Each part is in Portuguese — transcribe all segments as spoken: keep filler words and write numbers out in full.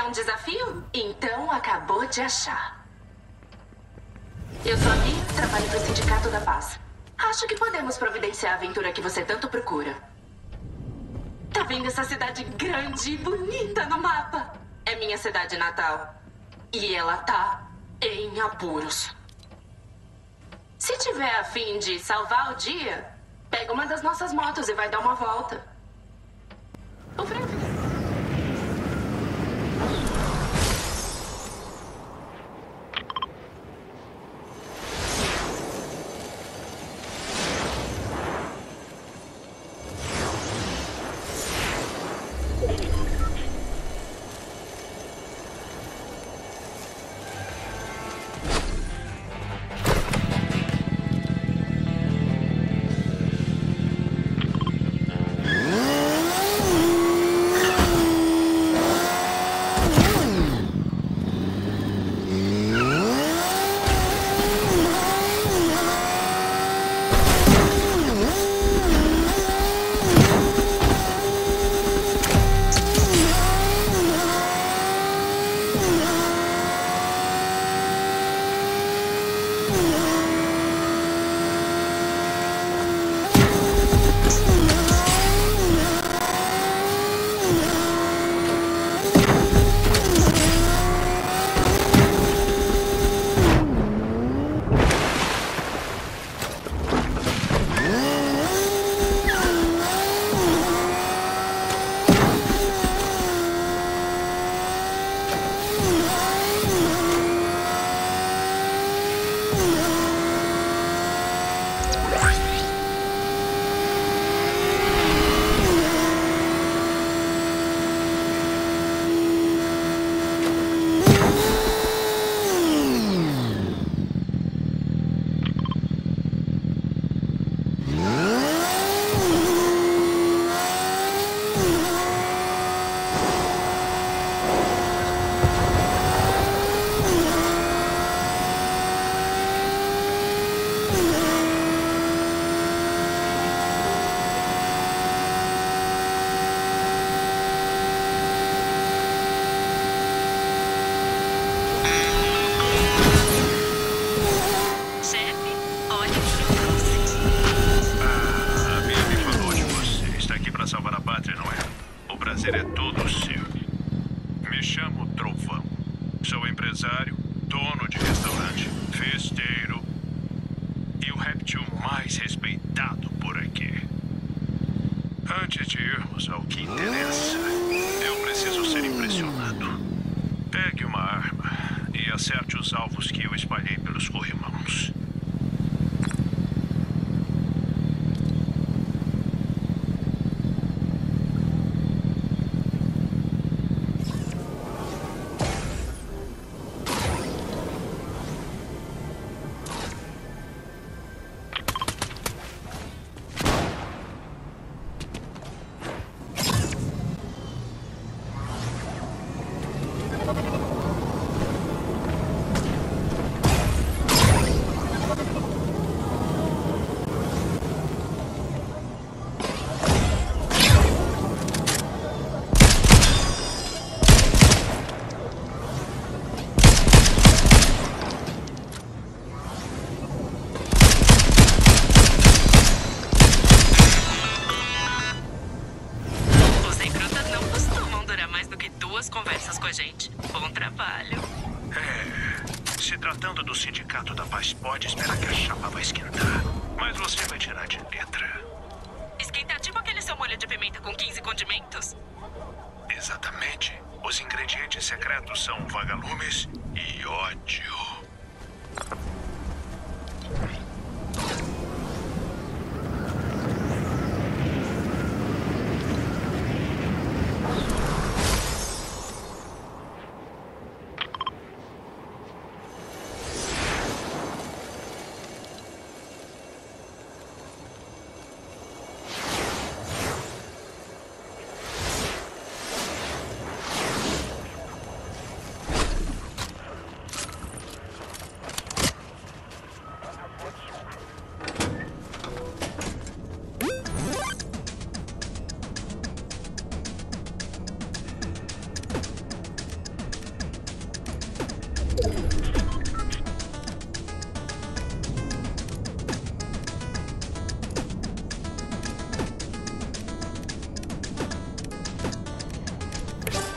um desafio? Então acabou de achar. Eu sou a Mia, trabalho para o Sindicato da Paz. Acho que podemos providenciar a aventura que você tanto procura. Tá vendo essa cidade grande e bonita no mapa? É minha cidade natal. E ela tá em apuros. Se tiver a fim de salvar o dia, pega uma das nossas motos e vai dar uma volta. O freio fica... Pode esperar que a chapa vai esquentar. Mas você vai tirar de letra. Esquentar tipo aquele seu molho de pimenta com quinze condimentos? Exatamente. Os ingredientes secretos são vagalumes e ódio.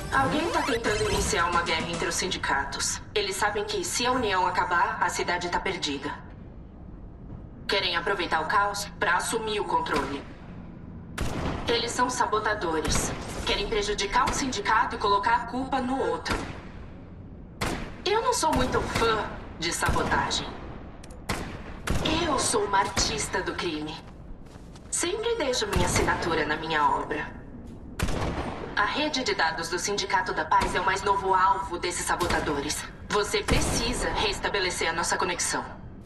Alguém está tentando iniciar uma guerra entre os sindicatos. Eles sabem que, se a união acabar, a cidade está perdida. Querem aproveitar o caos para assumir o controle. Eles são sabotadores. Querem prejudicar um sindicato e colocar a culpa no outro. Eu não sou muito fã de sabotagem. Eu sou uma artista do crime. Sempre deixo minha assinatura na minha obra. A rede de dados do Sindicato da Paz é o mais novo alvo desses sabotadores. Você precisa restabelecer a nossa conexão.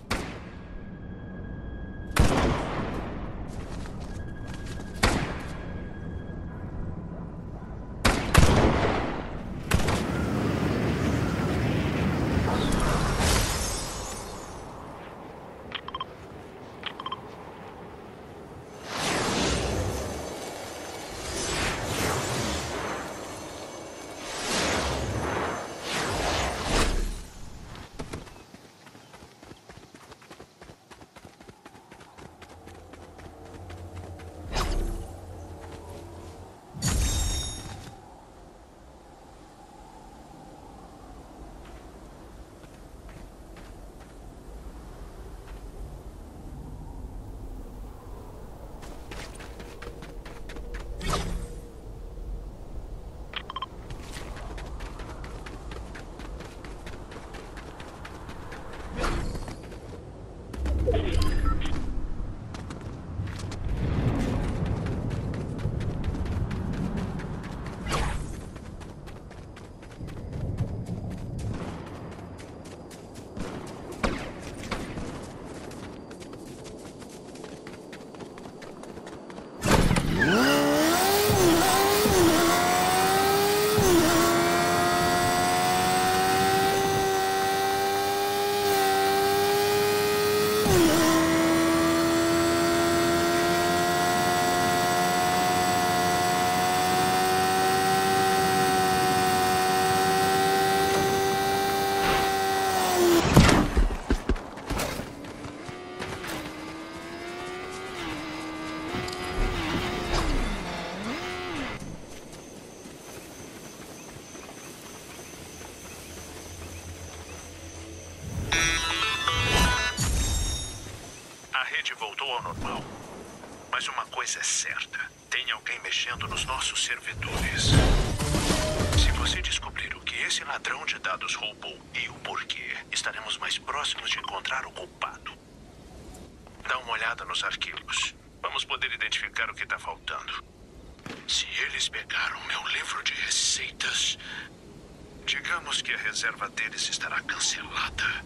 Voltou ao normal. Mas uma coisa é certa. Tem alguém mexendo nos nossos servidores. Se você descobrir o que esse ladrão de dados roubou e o porquê, estaremos mais próximos de encontrar o culpado. Dá uma olhada nos arquivos. Vamos poder identificar o que está faltando. Se eles pegaram meu livro de receitas, digamos que a reserva deles estará cancelada.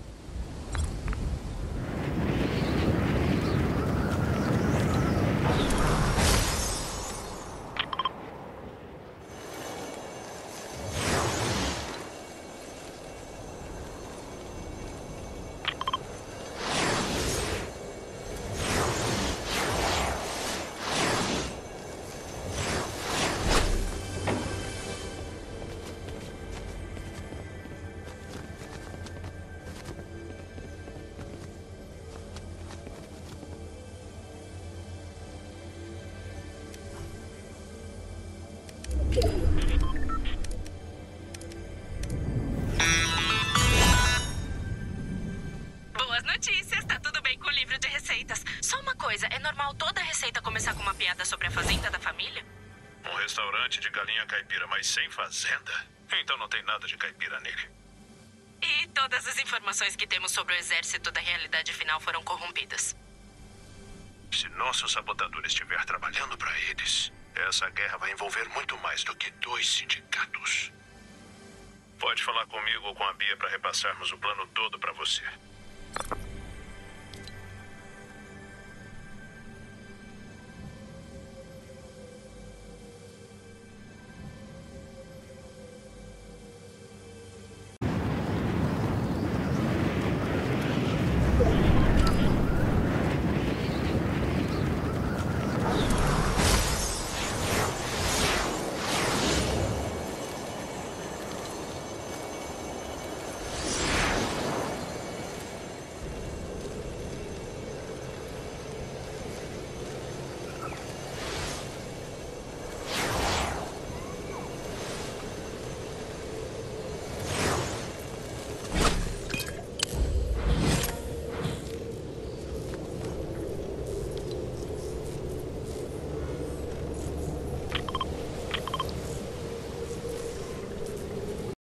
Boas notícias, tá tudo bem com o livro de receitas. Só uma coisa, é normal toda receita começar com uma piada sobre a fazenda da família? Um restaurante de galinha caipira, mas sem fazenda? Então não tem nada de caipira nele. E todas as informações que temos sobre o exército da realidade final foram corrompidas. Se nosso sabotador estiver trabalhando para eles, essa guerra vai envolver muito mais do que dois sindicatos. Pode falar comigo ou com a Bia para repassarmos o plano todo para você.